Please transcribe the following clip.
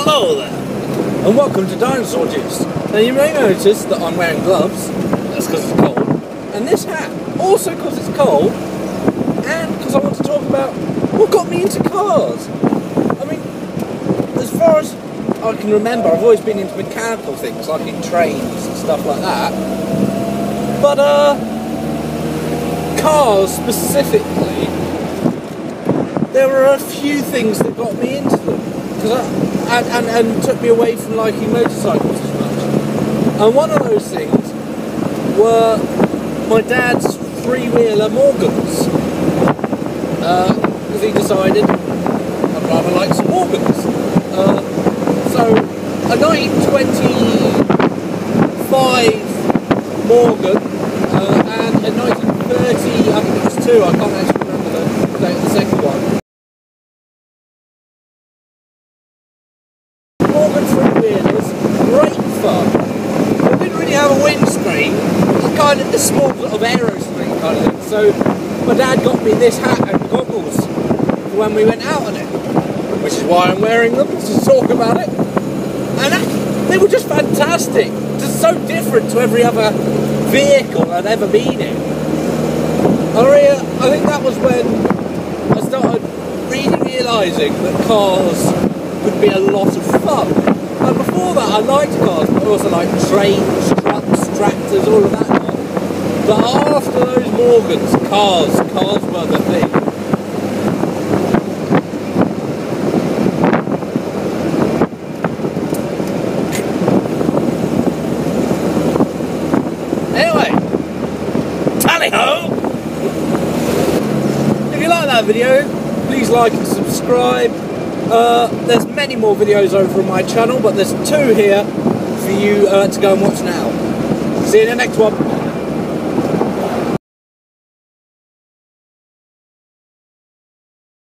Hello there, and welcome to Dinosaur Juice. Now you may notice that I'm wearing gloves, that's because it's cold, and this hat, also because it's cold, and because I want to talk about what got me into cars. I mean, as far as I can remember, I've always been into mechanical things, like in trains and stuff like that, but cars specifically, there were a few things that got me into them. And took me away from liking motorcycles as much. And one of those things were my dad's three-wheeler Morgans. Because he decided I'd rather like some Morgans. So a 1925 Morgan and a 1930, I think it was two, I can't actually remember the second one. Morgan three-wheelers, great fun. It didn't really have a windscreen, it was kind of a small sort of aeroscreen kind of thing. So my dad got me this hat and goggles when we went out on it, which is why I'm wearing them, to talk about it. And they were just fantastic, just so different to every other vehicle I'd ever been in. I think that was when I started really realising that cars could be a lot of fun. And before that I liked cars, but I also liked trains, trucks, tractors, all of that lot. But after those Morgans, cars were the thing. Anyway, tally-ho! If you like that video, please like and subscribe. There's many more videos over on my channel, but there's two here for you to go and watch now. See you in the next one.